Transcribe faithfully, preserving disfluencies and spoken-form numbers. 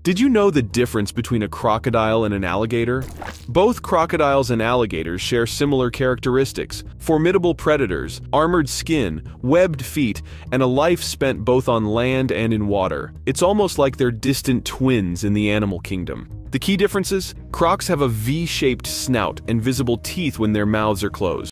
Did you know the difference between a crocodile and an alligator? Both crocodiles and alligators share similar characteristics: formidable predators, armored skin, webbed feet, and a life spent both on land and in water. It's almost like they're distant twins in the animal kingdom. The key differences? Crocs have a V-shaped snout and visible teeth when their mouths are closed.